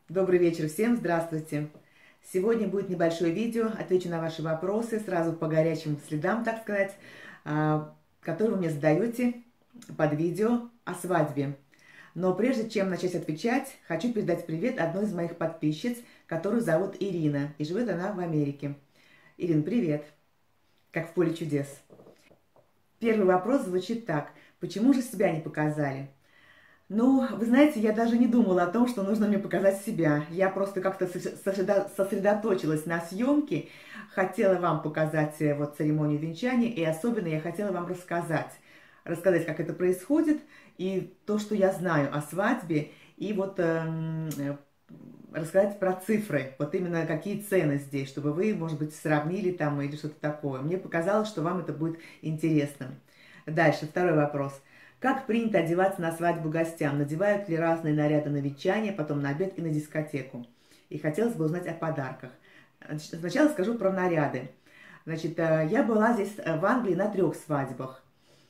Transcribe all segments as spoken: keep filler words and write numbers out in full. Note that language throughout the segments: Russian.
Добрый вечер всем, здравствуйте. Сегодня будет небольшое видео, отвечу на ваши вопросы сразу по горячим следам, так сказать, а, которые вы мне задаете под видео о свадьбе. Но прежде чем начать отвечать, хочу передать привет одной из моих подписчиц, которую зовут Ирина, и живет она в Америке. Ирина, привет! Как в поле чудес. Первый вопрос звучит так. Почему же себя не показали? Ну, вы знаете, я даже не думала о том, что нужно мне показать себя. Я просто как-то сосредоточилась на съемке, хотела вам показать вот церемонию венчания, и особенно я хотела вам рассказать. Рассказать, как это происходит, и то, что я знаю о свадьбе, и вот э, рассказать про цифры, вот именно какие цены здесь, чтобы вы, может быть, сравнили там или что-то такое. Мне показалось, что вам это будет интересно. Дальше, второй вопрос. Как принято одеваться на свадьбу гостям? Надевают ли разные наряды на венчание, потом на обед и на дискотеку? И хотелось бы узнать о подарках. Сначала скажу про наряды. Значит, я была здесь в Англии на трех свадьбах.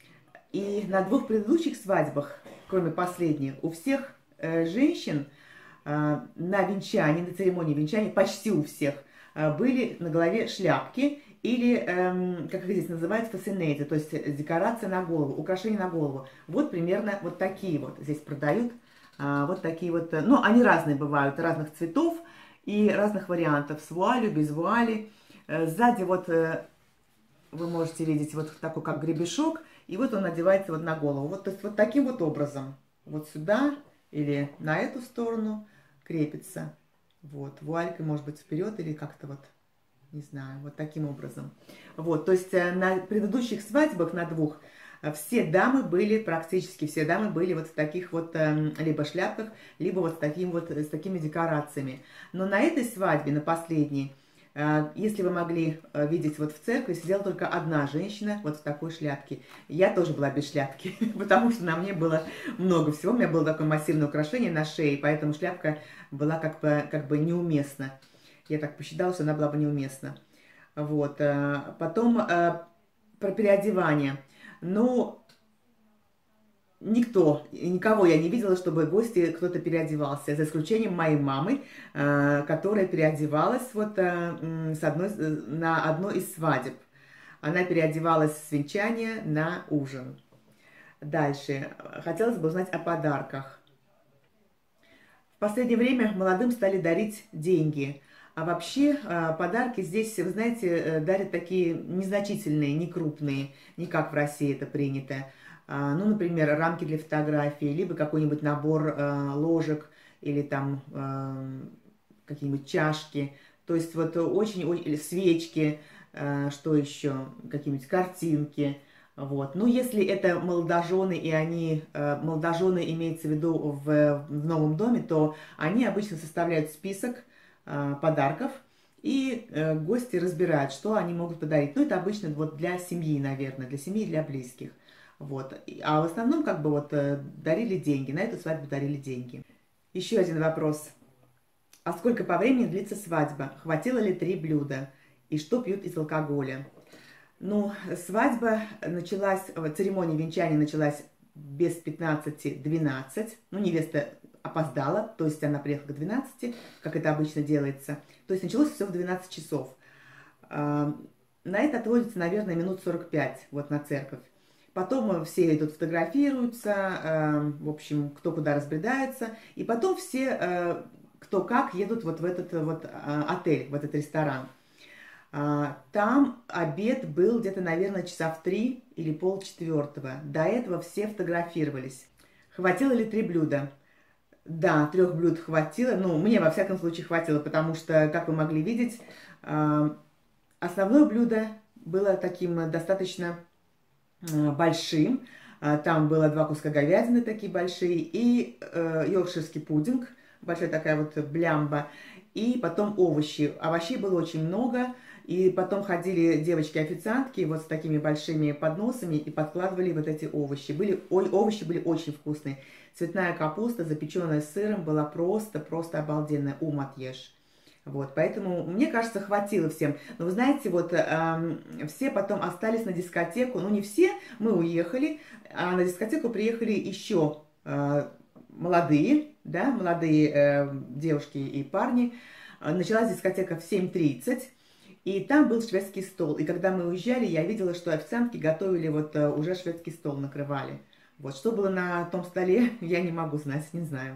И на двух предыдущих свадьбах, кроме последней, у всех женщин на венчании, на церемонии венчания, почти у всех, были на голове шляпки, или, эм, как их здесь называют, фасинейты, то есть декорация на голову, украшения на голову. Вот примерно вот такие вот здесь продают, а, вот такие вот, ну, они разные бывают, разных цветов и разных вариантов, с вуалью, без вуали. Сзади вот э, вы можете видеть вот такой, как гребешок, и вот он надевается вот на голову. Вот, то есть вот таким вот образом, вот сюда или на эту сторону крепится. Вот, вуалькой, может быть, вперед или как-то вот. Не знаю, вот таким образом. Вот, то есть на предыдущих свадьбах, на двух, все дамы были, практически все дамы были вот в таких вот либо шляпках, либо вот с, таким вот, с такими декорациями. Но на этой свадьбе, на последней, если вы могли видеть вот в церкви, сидела только одна женщина вот в такой шляпке. Я тоже была без шляпки, потому что на мне было много всего. У меня было такое массивное украшение на шее, поэтому шляпка была как бы, как бы неуместна. Я так посчитала, что она была бы неуместна. Вот. Потом про переодевание. Ну, никто, никого я не видела, чтобы гости кто-то переодевался, за исключением моей мамы, которая переодевалась вот с одной, на одной из свадеб. Она переодевалась с венчания на ужин. Дальше. Хотелось бы узнать о подарках. В последнее время молодым стали дарить деньги. А вообще подарки здесь, вы знаете, дарят такие незначительные, не крупные, не как в России это принято. Ну, например, рамки для фотографий, либо какой-нибудь набор ложек, или там какие-нибудь чашки. То есть вот очень, или свечки, что еще, какие-нибудь картинки. Вот. Ну, если это молодожены, и они, молодожены имеется в виду в, в новом доме, то они обычно составляют список подарков, и э, гости разбирают, что они могут подарить. Ну, это обычно вот для семьи, наверное, для семьи и для близких. Вот. А в основном, как бы, вот, э, дарили деньги, на эту свадьбу дарили деньги. Еще один вопрос. А сколько по времени длится свадьба? Хватило ли три блюда? И что пьют из алкоголя? Ну, свадьба началась, церемония венчания началась без пятнадцати двенадцать. Ну, невеста опоздала, то есть она приехала к двенадцати, как это обычно делается. То есть началось все в двенадцать часов. На это отводится, наверное, минут сорок пять, вот на церковь. Потом все идут фотографируются, в общем, кто куда разбредается. И потом все, кто как, едут вот в этот вот отель, в этот ресторан. Там обед был где-то, наверное, часа в три или полчетвертого. До этого все фотографировались. Хватило ли три блюда? Да, трех блюд хватило. Ну, мне, во всяком случае, хватило, потому что, как вы могли видеть, основное блюдо было таким достаточно большим. Там было два куска говядины такие большие и йоркширский пудинг, большая такая вот блямба, и потом овощи. Овощей было очень много. И потом ходили девочки-официантки вот с такими большими подносами и подкладывали вот эти овощи. Были, ой, овощи были очень вкусные. Цветная капуста, запеченная с сыром, была просто-просто обалденная. Ум отъешь. Вот, поэтому, мне кажется, хватило всем. Но вы знаете, вот э, все потом остались на дискотеку. Ну, не все, мы уехали, а на дискотеку приехали еще э, молодые, да, молодые э, девушки и парни. Началась дискотека в семь тридцать, и там был шведский стол. И когда мы уезжали, я видела, что официантки готовили, вот уже шведский стол накрывали. Вот, что было на том столе, я не могу знать, не знаю.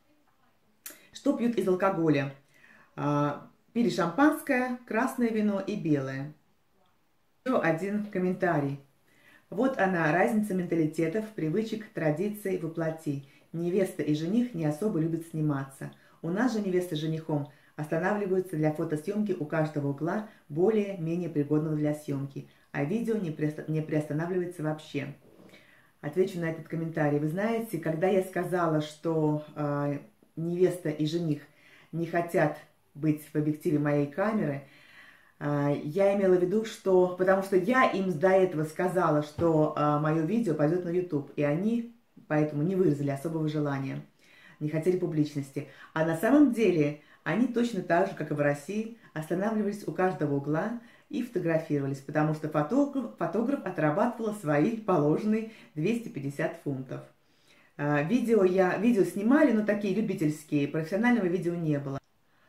Что пьют из алкоголя? А, пили шампанское, красное вино и белое. Еще один комментарий. Вот она, разница менталитетов, привычек, традиций воплоти. Невеста и жених не особо любят сниматься. У нас же невеста с женихом останавливаются для фотосъемки у каждого угла, более-менее пригодного для съемки, а видео не, приоста не приостанавливается вообще. Отвечу на этот комментарий. Вы знаете, когда я сказала, что э, невеста и жених не хотят быть в объективе моей камеры, э, я имела в виду, что... Потому что я им до этого сказала, что э, мое видео пойдет на YouTube, и они поэтому не выразили особого желания, не хотели публичности. А на самом деле... Они точно так же, как и в России, останавливались у каждого угла и фотографировались, потому что фотограф, фотограф отрабатывал свои положенные двести пятьдесят фунтов. Видео, я, видео снимали, но такие любительские, профессионального видео не было.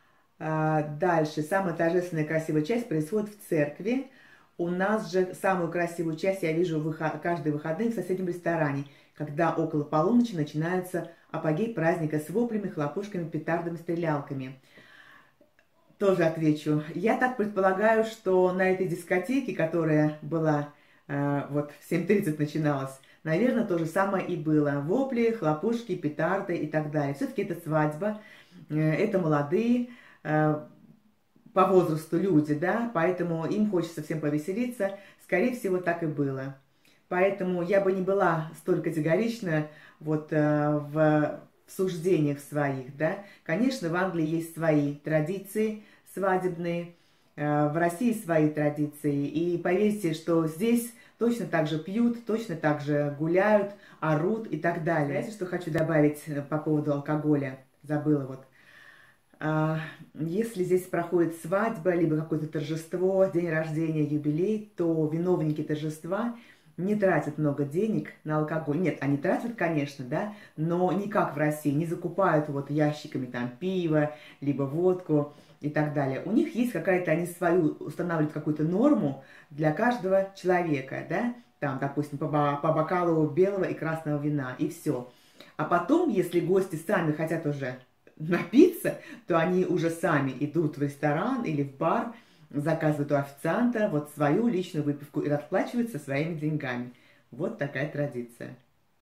Дальше, самая торжественная красивая часть происходит в церкви. У нас же самую красивую часть я вижу выход, каждые выходные в соседнем ресторане, когда около полуночи начинается апогей праздника с воплями, хлопушками, петардами, стрелялками. Тоже отвечу. Я так предполагаю, что на этой дискотеке, которая была, э, вот в семь тридцать начиналась, наверное, то же самое и было. Вопли, хлопушки, петарды и так далее. Все-таки это свадьба, э, это молодые, э, по возрасту люди, да, поэтому им хочется всем повеселиться. Скорее всего, так и было. Поэтому я бы не была столь категорична вот, э, в, в суждениях своих, да. Конечно, в Англии есть свои традиции свадебные, э, в России свои традиции. И поверьте, что здесь точно так же пьют, точно так же гуляют, орут и так далее. Знаете, что хочу добавить по поводу алкоголя? Забыла вот. Если здесь проходит свадьба, либо какое-то торжество, день рождения, юбилей, то виновники торжества не тратят много денег на алкоголь. Нет, они тратят, конечно, да, но не как в России, не закупают вот ящиками там пиво, либо водку и так далее. У них есть какая-то, они свою устанавливают какую-то норму для каждого человека, да, там, допустим, по, по бокалу белого и красного вина, и все. А потом, если гости сами хотят уже напиться, то они уже сами идут в ресторан или в бар, заказывают у официанта вот свою личную выпивку и расплачиваются своими деньгами. Вот такая традиция.